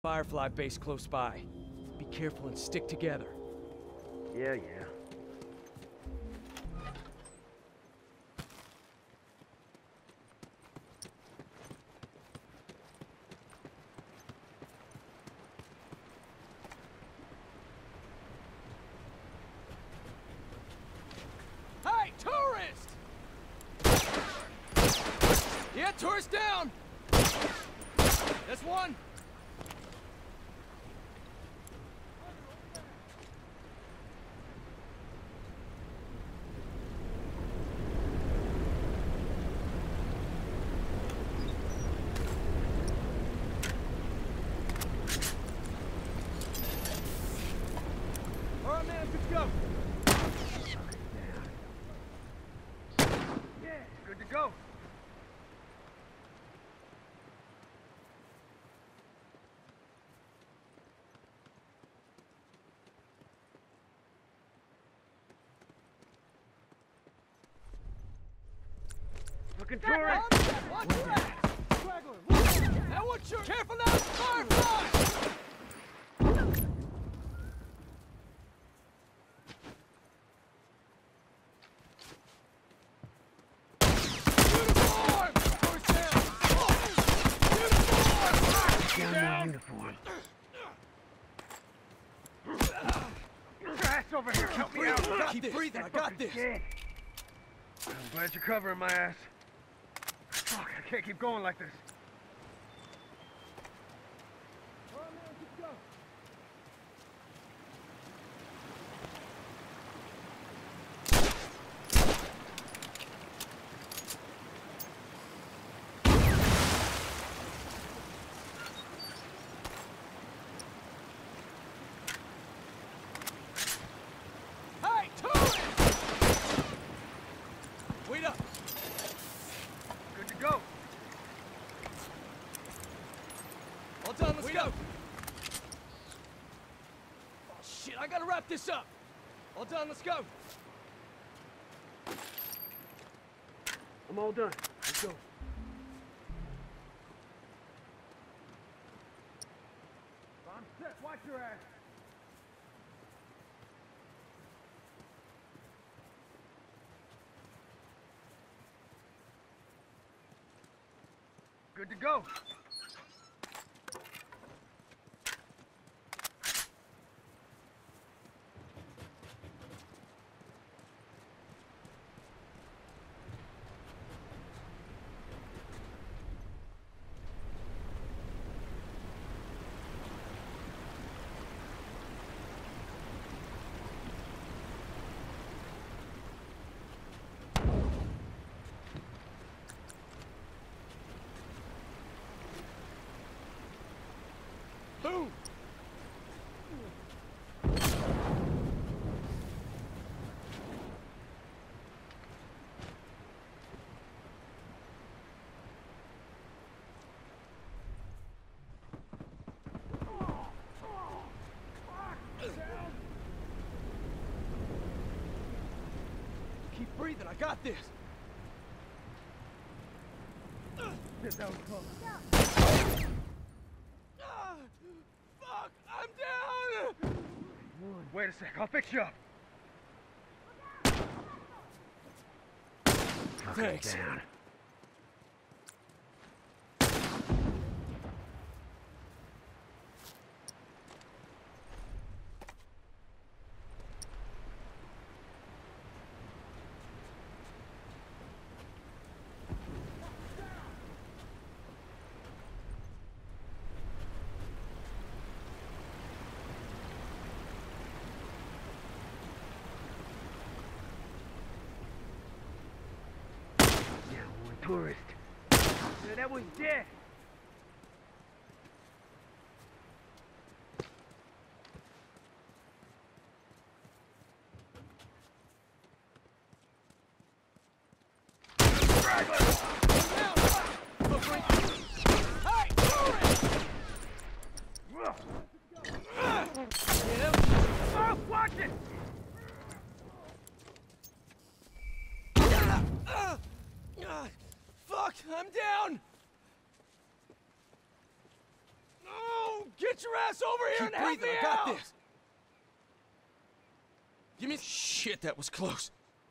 Firefly base close by. Be careful and stick together. Yeah. Hey, tourist! Yeah, tourist down! That's one. All right, man, good to go. Yeah, good to go. Looking tourist! Watch your ass! Straggler, now what's your... Careful now, Firefly! Down the uniform. Get your ass over here, help me out! Keep breathing, I got this! Dead. I'm glad you're covering my ass. Fuck, I can't keep going like this. Hey, tourist! Wait up! Good to go. All done, let's go! Oh shit, I gotta wrap this up! All done, let's go! I'm all done. Let's go. I'm set. Watch your ass. Good to go. Boom! Keep breathing, I got this! That was close. Fuck! I'm down! Wait a sec, I'll fix you up. Thanks. Down. Tourist. Yeah, that was dead. Hey, tourist! Oh, watch it! Fuck! I'm down! Oh, Get your ass over here Keep and help breathing, me I got out! this. Give me... Shit, that was close.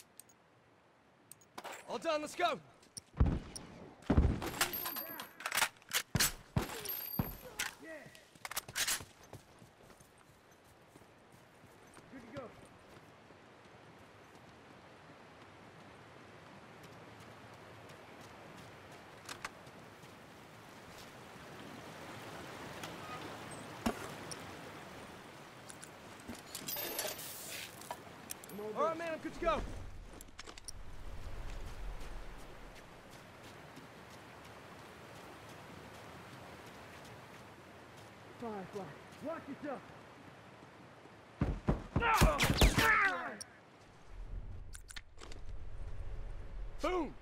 All done, let's go! Good to go. All right, man, I'm good to go. Firefly, watch yourself. Boom!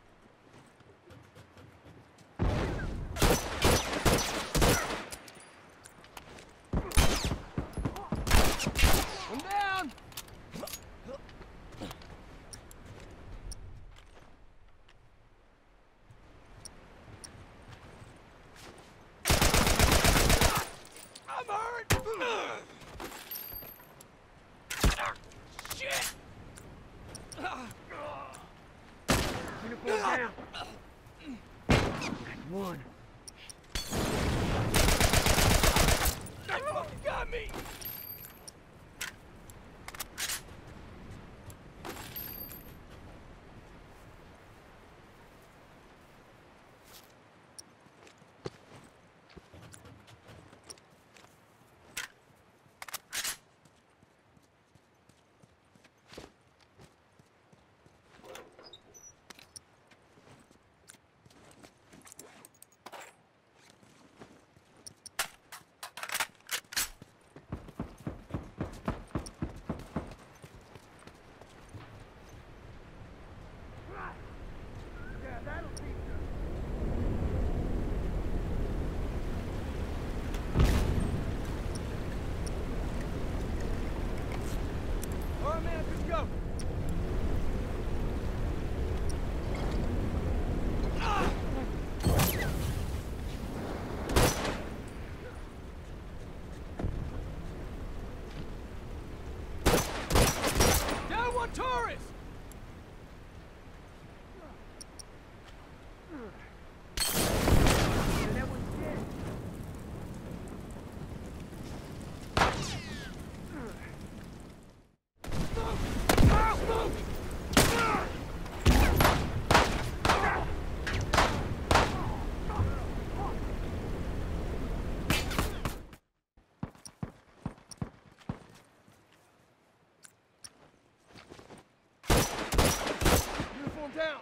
I'm down! I'm hurt! Shit! Uniform down. That's one. They fucking got me! Yeah, that'll teach you. All right, man, good to go. Down one tourist! Yeah, that one's dead. Uniform down!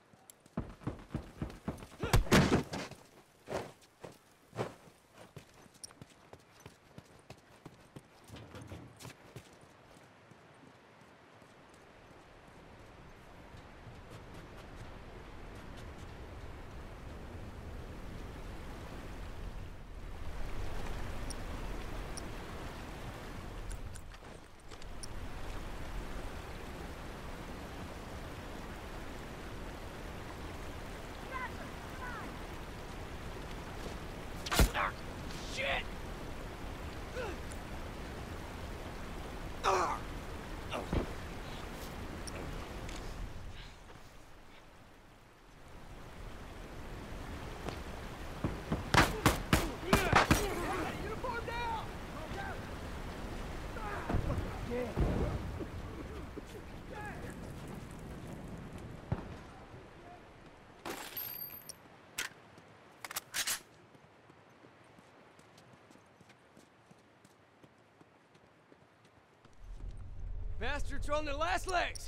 Shit! Uniform down! Bastards are on their last legs!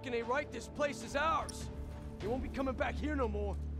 fucking ain't right, this place is ours. He won't be coming back here no more.